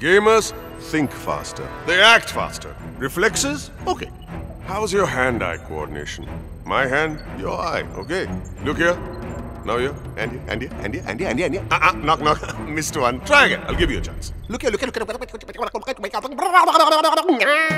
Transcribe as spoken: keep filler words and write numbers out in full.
Gamers think faster. They act faster. Reflexes? Okay. How's your hand-eye coordination? My hand, your eye, okay? Look here. Now here. And here, and here, and here, and here, and here, and here. Uh-uh, knock, knock. Missed one. Try again. I'll give you a chance. Look here, look here, look here.